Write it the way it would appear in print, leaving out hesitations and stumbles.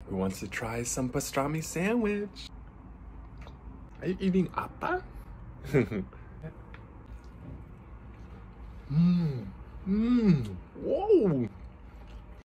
Who wants to try some pastrami sandwich? Are you eating appa? Whoa!